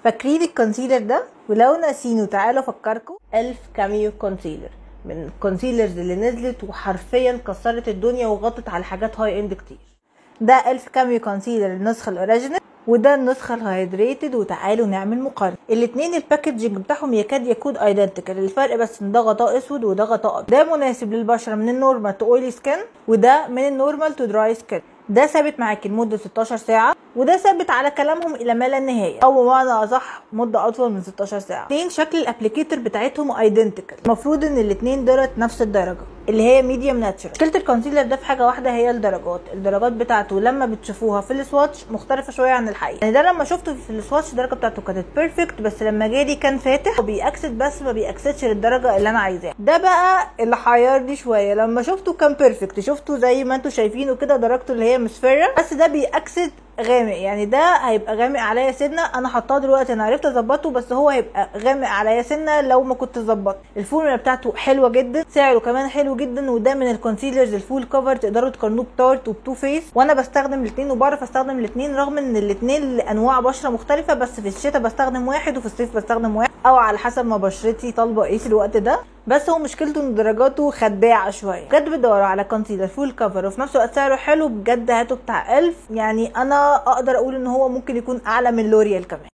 فاكرين الكونسيلر ده؟ ولو ناسينه تعالوا افكركم. الف كاميو كونسيلر من الكونسيلرز اللي نزلت وحرفيا كسرت الدنيا وغطت على حاجات هاي اند كتير. ده الف كاميو كونسيلر النسخه الاوريجينال، وده النسخه الهايدريتد. وتعالوا نعمل مقارنه. الاتنين الباكجنج بتاعهم يكاد يكون ايدنتيكال، الفرق بس ان ده غطاء اسود وده غطاء ابيض. ده مناسب للبشره من النورمال تو اويلي سكين، وده من النورمال تو دراي سكين. ده ثابت معاكي لمده 16 ساعه، وده ثابت على كلامهم الى ما لا نهايه، او بمعنى اصح مده اطول من 16 ساعه. الاثنين شكل الابليكيتور بتاعتهم ايدنتيكال. المفروض ان الاثنين دولت نفس الدرجه اللي هي ميديوم ناتشورال. مشكله الكونسيلر ده في حاجه واحده، هي الدرجات بتاعته لما بتشوفوها في السواتش مختلفه شويه عن الحقيقه. يعني ده لما شفته في السواتش الدرجه بتاعته كانت بيرفكت، بس لما جالي كان فاتح وبيأكسد بس ما بيأكسدش للدرجه اللي انا عايزاها. ده بقى اللي حيرني شويه. لما شفته كان بيرفكت، شفته زي ما انتم شايفينه كده درجته اللي هي مصفره، بس ده بيأكسد غامق. يعني ده هيبقى غامق عليا سنه، انا حطاه دلوقتي انا عرفت اظبطه، بس هو هيبقى غامق عليا سنه لو ما كنت ظبطت. الفورمولا بتاعته حلوه جدا، سعره كمان حلو جدا، وده من الكونسيلرز الفول كفر تقدروا تقارنوه بتارت وبتو فيس. وانا بستخدم الاثنين وبعرف استخدم الاثنين، رغم ان الاثنين لانواع بشره مختلفه، بس في الشتاء بستخدم واحد وفي الصيف بستخدم واحد، او على حسب ما بشرتي طالبه ايه في الوقت ده. بس هو مشكلته ان درجاته خداعه شويه. بجد بتدوروا على كونسيلر فول كفر وفي نفس الوقت سعره حلو، بجد هاتوا بتاع 1000. يعني انا اقدر اقول ان هو ممكن يكون اعلى من لوريال كمان.